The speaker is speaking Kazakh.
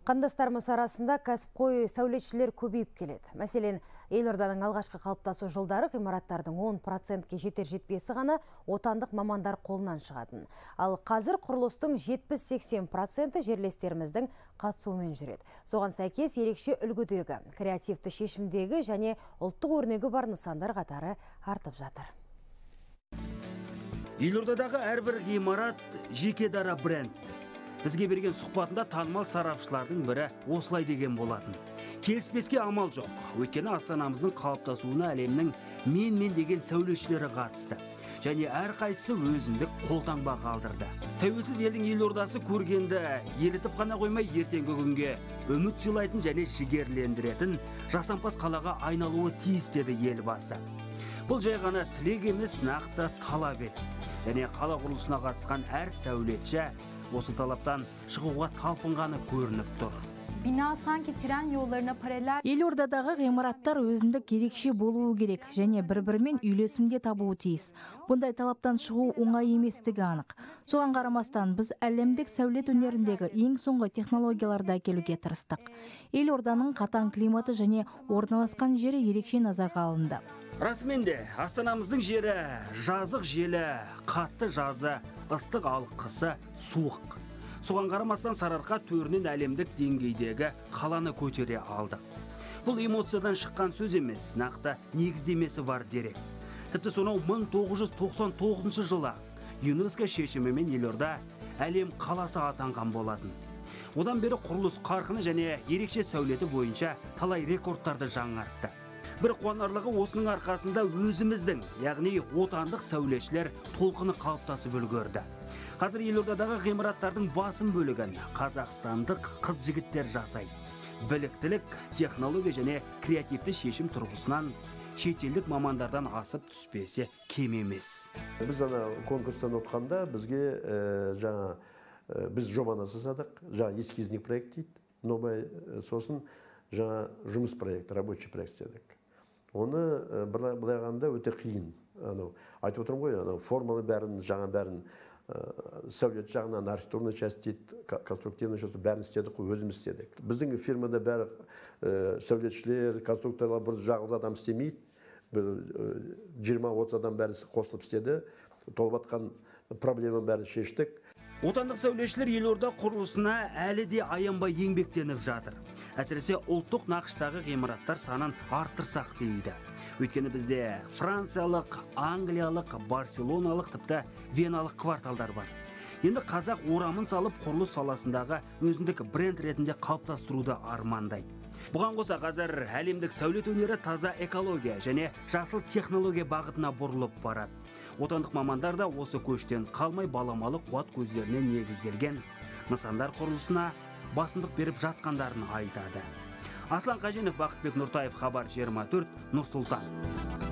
Қандастарымыз арасында кәсіпқой сәулетшілер көбейіп келеді. Мәселен, елорданың алғашқы қалыптасу жылдары ғимараттардың 10%-ке жетер-жетпесі ғана отандық мамандар қолынан шығатын. Ал қазір құрылыстың 70-80% жерлестеріміздің қатысуымен жүреді. Соған сәйкес ерекше үлгідегі, креативті шешімдегі және ұлттық өрнегі бар нысандар қатары артып жатыр. Елордадағы әрбір ғимарат жеке дара бренд. Бізге берген сұхбатында танымал сарапшылардың бірі осылай деген болатын. Келіспеске амал жоқ. Өйткені астанамыздың қалыптасуына әлемнің мен деген сәулетшілері қатысты. Және әрқайсысы өзіндік қолтаңба қалдырды. Тәуелсіз елдің елордасы көргенді елітіп қана қоймай, ертеңгі күнге үміт сыйлайтын және жігерлендіретін жасампаз қалаға айналуы тиіс деді елбасы. Бұл жай ғана тілек емес, нақты талап еді. Және қала құрылысына қатысқан әр сәулетші осы талаптан шығуға талпынғаны көрініп тұр. Bina sanki tren yollarına paralel. Елордадағы ғимараттар өзіндік ерекше болуы керек және бір-бірімен үйлесімде табуы тиіс. Бұндай талаптан шығу оңай еместігі анық. Соған қарамастан біз әлемдік сәулет өнеріндегі ең соңғы технологияларды әкелуге тырыстық. Елорданың қатаң климаты және орналасқан жері ерекше назарға алынды. Расымен де, астанамыздың жері жазық желі, қатты жазы, ыстық ал қысы суық. Соған қарамастан сарыарқа төрінен әлемдік деңгейдегі қаланы көтере алдық. Бұл эмоциядан шыққан сөз емес, нақты негіздемесі бар дерек. Тіпті сонау 1999 жылы ЮНЕСКО шешімімен елорда әлем қаласы атанған болатын. Одан бері құрылыс қарқыны және ерекше сәулеті бойынша талай рекордтарды жаңартты. Бір қуанарлығы осының арқасында өзіміздің, яғни отандық сәулетшілер толқыны қалыптасып үлгерді. Қазір елордадағы ғимараттардың басым бөлігін қазақстандық қыз-жігіттер жасайды. Біліктілік, технология және креативті шешім тұрғысынан шетелдік мамандардан асып түспесе кем емес. Біз конкурстан өткенде бізге біз жобаны жасадық, эскизный проект дейді, сосын жұмыс проект, рабочий проект істедік. Оны былайғанда өте қиын. Айтып отырмын ғой, форманы бәрін, бәрін сәулет жағынан архитектурный часть дейді, конструктивный часть бәрін істедік, өзіміз істедік. Біздің фирмада бәрі сәулетшілер, конструкторлар бір жалғыз адам істемейді. 20-30 адам бәрі қосылып істеді. Толып атқан проблема бәрін шештік. Отандық сәулетшілер елорда құрылысына әлі де аянбай еңбектеніп жатыр. Әсіресе ұлттық нақыштағы ғимараттар санын арттырсақ дейді. Өйткені бізде франциялық, англиялық, барселоналық, тіпті веналық кварталдар бар. Енді қазақ орамын салып құрылыс саласындағы өзіндік бренд ретінде қалыптастыруды армандайды. Бұған қоса қазір әлемдік сәулет өнері таза экология және жасыл технология бағытына бұрылып барады. Отандық мамандар да осы көштен қалмай баламалы қуат көздеріне негізделген нысандар құрылысына басымдық беріп жатқандарын айтады. Аслан Қаженов, Бақытбек Нұртаев, Хабар 24, Нұр Сұлтан.